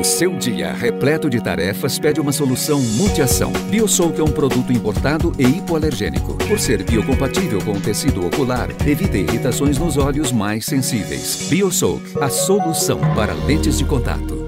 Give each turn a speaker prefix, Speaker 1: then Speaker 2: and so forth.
Speaker 1: O seu dia, repleto de tarefas, pede uma solução multiação. Biosoak é um produto importado e hipoalergênico. Por ser biocompatível com o tecido ocular, evita irritações nos olhos mais sensíveis. Biosoak, a solução para lentes de contato.